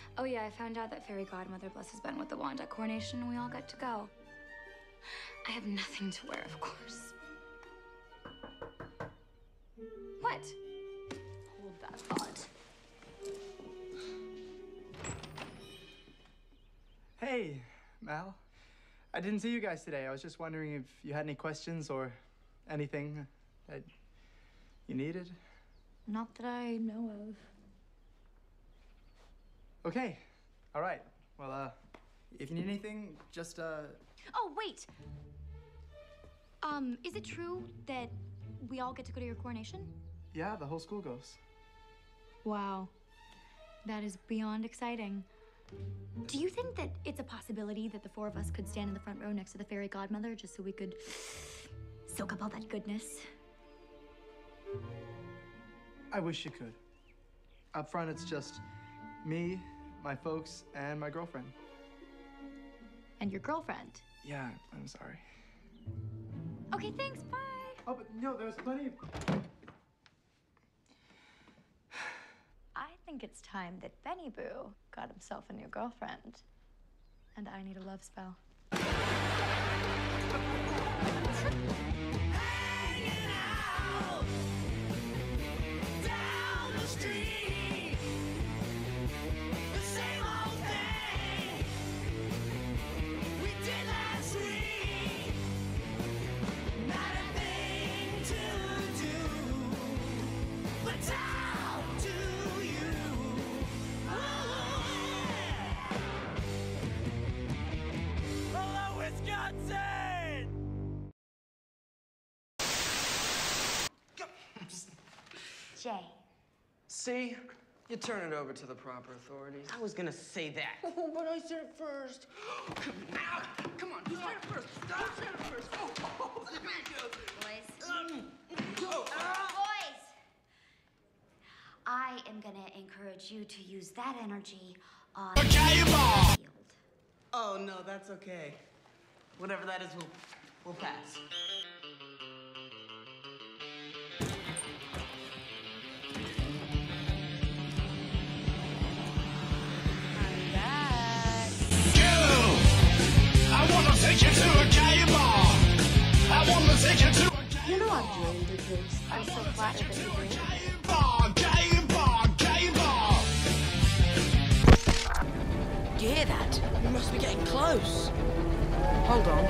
Oh yeah, I found out that fairy godmother blesses Ben with the wand at coronation, and we all got to go. I have nothing to wear, of course. What? Hold that thought. Hey, Mal. I didn't see you guys today. I was just wondering if you had any questions or anything that you needed. Not that I know of. Okay. All right. Well, if you need anything, just, Oh, wait! Is it true that we all get to go to your coronation? Yeah, the whole school goes. Wow. That is beyond exciting. Do you think that it's a possibility that the four of us could stand in the front row next to the fairy godmother just so we could soak up all that goodness? I wish you could. Up front, it's just me, my folks, and my girlfriend. And your girlfriend? Yeah, I'm sorry. Okay, thanks, bye! Oh, but no, there's plenty of... I think it's time that Benny Boo got himself a new girlfriend. And I need a love spell. Hanging out down the street, the same old thing we did last week. Not a thing to do but talk to you. Hello, Wisconsin! Jay. See? You turn it over to the proper authorities. I was gonna say that. Oh, but I said it first. Come on, you said it first. You said it first. Oh, there you go. Boys. Boys! I am gonna encourage you to use that energy on the field. Oh, no, that's okay. Whatever that is, we'll pass. I wanna take you to a gay bar. I wanna take you to a You know I'm doing because I'm so flattered that you do. gay bar, gay bar, gay bar. Do you hear that? We must be getting close. Hold on.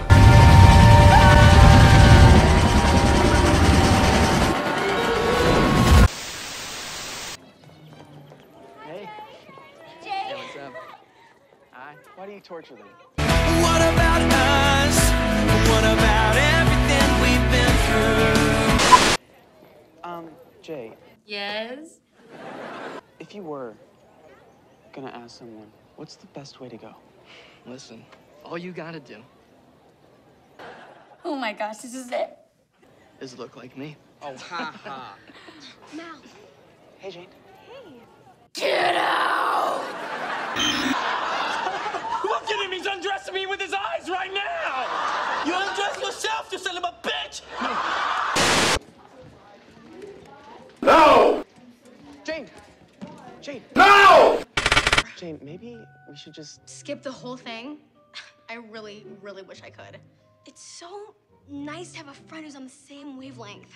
Hey. Jay! Hey, what's up? Hi. Why do you torture them? What about us? What about everything we've been through? Jay, Yes? if you were gonna ask someone, what's the best way to go? Listen, all you gotta do Oh my gosh, this is it. is look like me. Oh, ha ha. Mal. Hey, Jane. Get out! Look at him, he's undressing me with his eyes right now! You undress yourself, you son of a bitch! No! Jane! Jane! No! Jane, maybe we should just... Skip the whole thing? I really, really wish I could. It's so nice to have a friend who's on the same wavelength.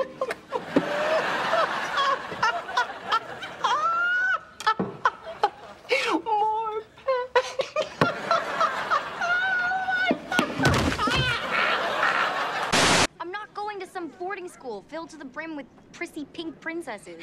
I'm not going to some boarding school filled to the brim with prissy pink princesses.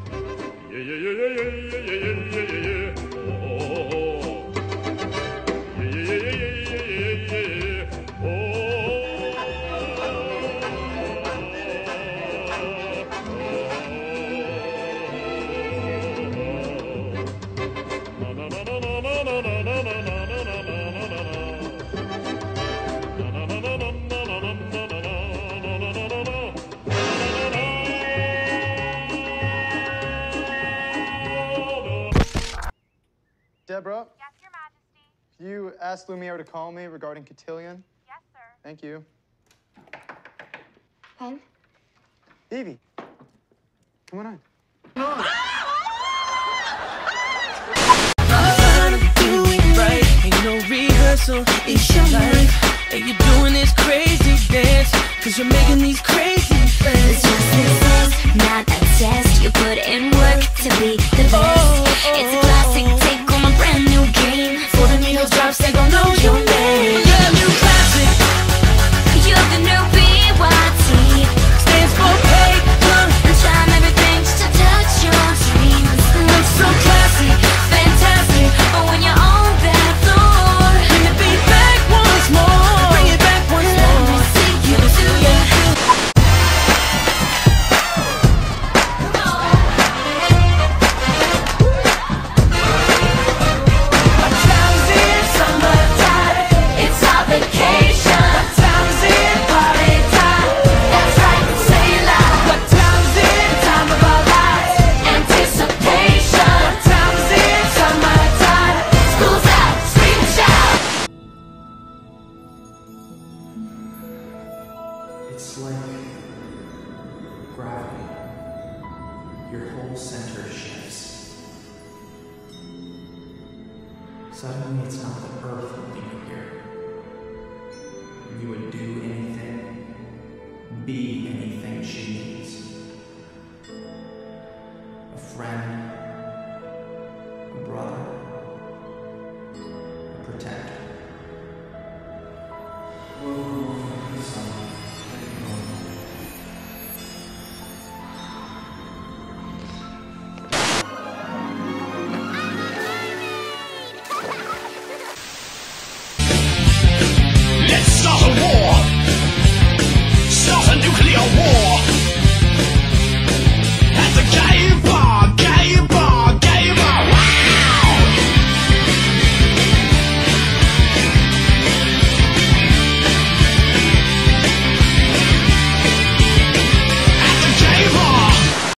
Deborah, Yes, Your Majesty. can you ask Lumiere to call me regarding Cotillion? Yes, sir. Thank you. Pen? Evie, come on in. I'm so it's your life. And you're doing this crazy dance, cause you're making these crazy friends. It's just success, not a test. You put in work to be the best. It's a classic take on a brand new game. For the needles drops, they gon' know your name. You're a new classic. You're the new BYT. Stands for paper. And trying everything just to touch your dreams. Looks so classy, Fantastic, but when you're on that floor, bring the beat back once more. Bring it back once let me more. see you do your What time is it? summertime. It's our vacation. What time is it? Party time. That's right, say it loud. What time is it? Time of our lives. Anticipation. What time is it? Summertime. School's out. Scream and shout. It's like gravity. Your whole center shifts. Suddenly, it's not the earth holding you here. You would do anything, be anything she needs. A friend, a brother, a protector.